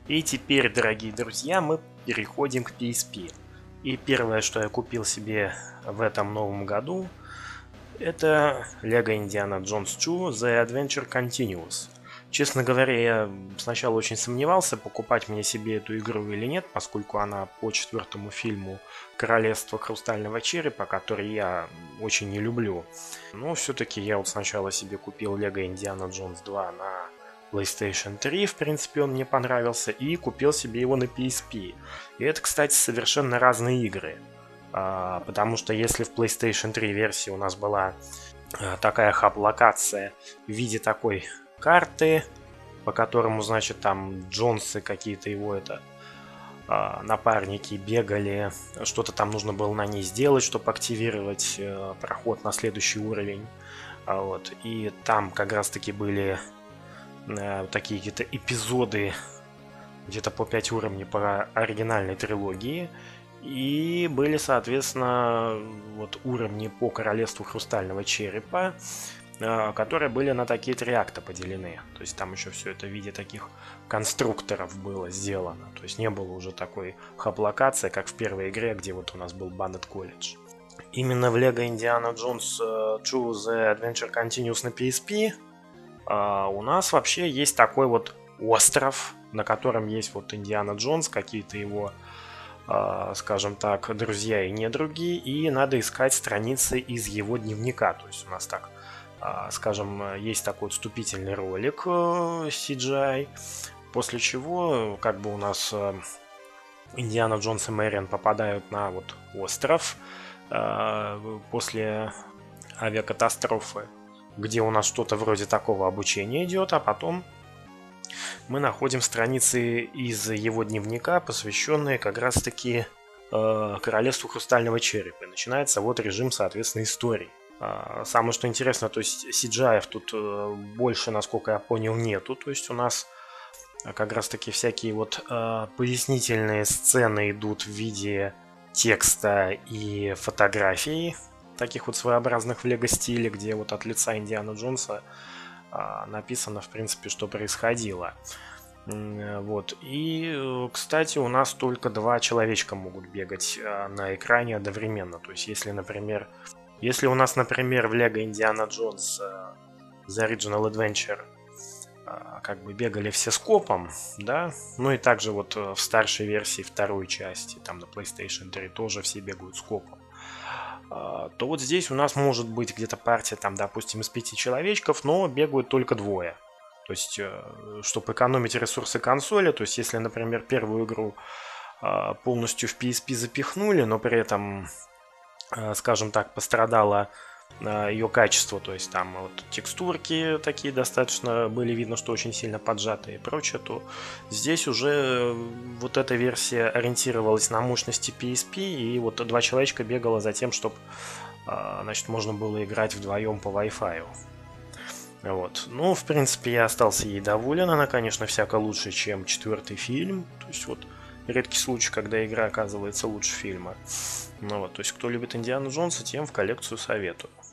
И теперь, дорогие друзья, мы переходим к PSP. И первое, что я купил себе в этом новом году, это LEGO Indiana Jones 2 The Adventure Continues. Честно говоря, я сначала очень сомневался, покупать мне себе эту игру или нет, поскольку она по четвертому фильму «Королевство Хрустального Черепа», который я очень не люблю. Но все-таки я вот сначала себе купил LEGO Indiana Jones 2 на PlayStation 3, в принципе, он мне понравился, и купил себе его на PSP. И это, кстати, совершенно разные игры. Потому что если в PlayStation 3 версии у нас была такая хаб-локация в виде такой карты, по которому, значит, там Джонсы какие-то его напарники бегали, что-то там нужно было на ней сделать, чтобы активировать проход на следующий уровень. Вот. И там как раз-таки были такие какие-то эпизоды, где-то по 5 уровней по оригинальной трилогии. И были, соответственно, вот уровни по Королевству Хрустального Черепа, которые были на такие 3 акта поделены. То есть там еще все это в виде таких конструкторов было сделано. То есть не было уже такой хаб-локации, как в первой игре, где вот у нас был Bandit College. Именно в LEGO Indiana Jones 2 The Adventure Continues на PSP у нас вообще есть такой вот остров, на котором есть вот Индиана Джонс, какие-то его, скажем так, друзья и недруги, и надо искать страницы из его дневника. То есть у нас так, скажем, есть такой вступительный ролик CGI, после чего как бы у нас Индиана Джонс и Мэриан попадают на вот остров после авиакатастрофы, где у нас что-то вроде такого обучения идет, а потом мы находим страницы из его дневника, посвященные как раз-таки Королевству Хрустального Черепа. И начинается вот режим, соответственно, истории. Самое что интересно, то есть CGI тут больше, насколько я понял, нету. То есть у нас как раз-таки всякие вот пояснительные сцены идут в виде текста и фотографий, таких вот своеобразных в лего стиле, где вот от лица Индиана Джонса написано, в принципе, что происходило. Вот. И, кстати, у нас только 2 человечка могут бегать на экране одновременно. То есть, если, например, если у нас, например, в LEGO Indiana Jones The Original Adventure как бы бегали все скопом, да, ну и также вот в старшей версии второй части, там на PlayStation 3 тоже все бегают скопом, то вот здесь у нас может быть где-то партия, там, допустим, из 5 человечков, но бегают только 2. То есть, чтобы экономить ресурсы консоли, то есть, если, например, первую игру полностью в PSP запихнули, но при этом, скажем так, пострадало ее качество, то есть там вот текстурки такие достаточно были видно, что очень сильно поджатые и прочее, то здесь уже вот эта версия ориентировалась на мощности PSP, и вот 2 человечка бегало за тем, чтобы, значит, можно было играть вдвоем по Wi-Fi. Вот. Ну, в принципе, я остался ей доволен. Она, конечно, всяко лучше, чем 4-й фильм. То есть вот редкий случай, когда игра оказывается лучше фильма. Ну вот, то есть кто любит Индиану Джонса, тем в коллекцию советую.